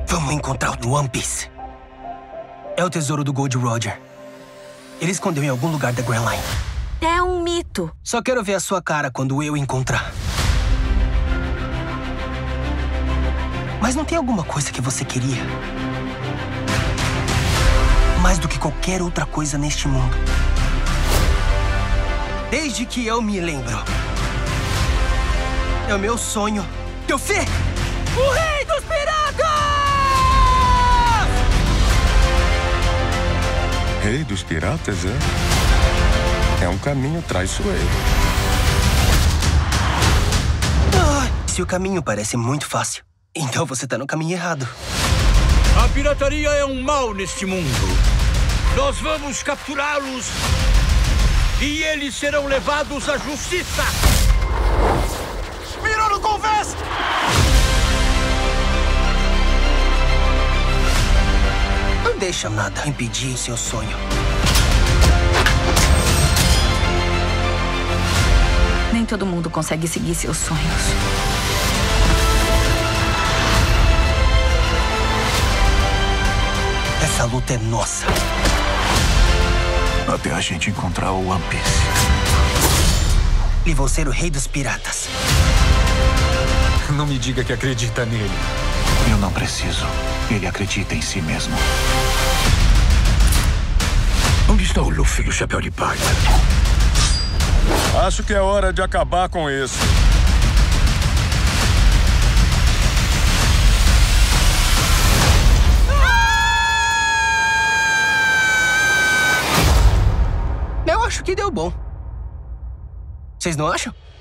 Vamos encontrar o One Piece. É o tesouro do Gold Roger. Ele escondeu em algum lugar da Grand Line. É um mito. Só quero ver a sua cara quando eu encontrar. Mas não tem alguma coisa que você queria? Mais do que qualquer outra coisa neste mundo. Desde que eu me lembro. É o meu sonho. Luffy! O Rei dos Piratas! Rei dos Piratas, é? É um caminho traiçoeiro. Se o caminho parece muito fácil, então você tá no caminho errado. A pirataria é um mal neste mundo. Nós vamos capturá-los e eles serão levados à justiça. Mirou no convés! Não deixa nada impedir o seu sonho. Nem todo mundo consegue seguir seus sonhos. Essa luta é nossa. Até a gente encontrar o One Piece. E vou ser o Rei dos Piratas. Não me diga que acredita nele. Eu não preciso. Ele acredita em si mesmo. Onde está o Luffy do Chapéu de Palha? Acho que é hora de acabar com isso. Eu acho que deu bom. Vocês não acham?